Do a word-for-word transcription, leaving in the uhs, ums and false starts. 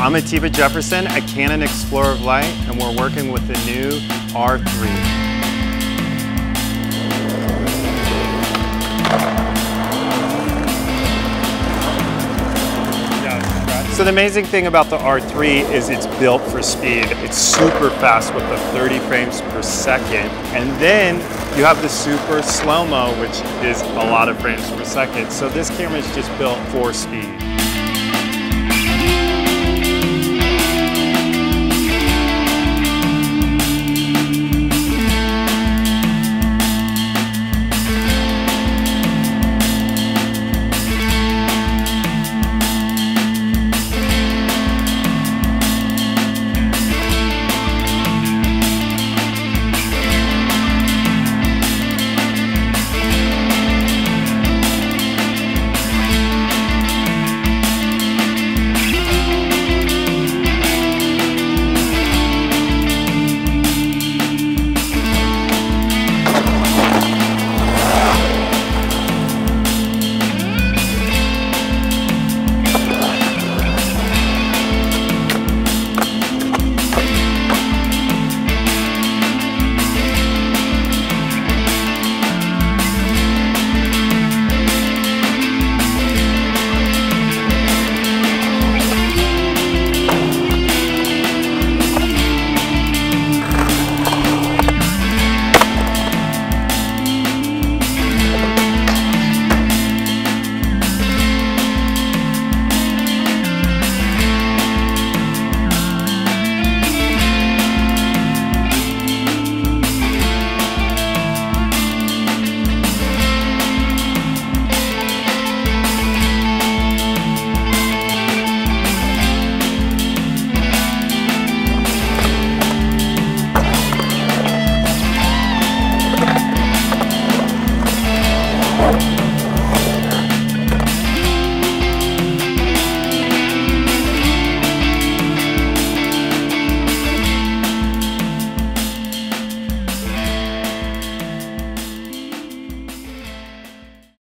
I'm Atiba Jefferson at Canon Explorer of Light, and we're working with the new R three. So the amazing thing about the R three is it's built for speed. It's super fast with the thirty frames per second. And then you have the super slow-mo, which is a lot of frames per second. So this camera is just built for speed.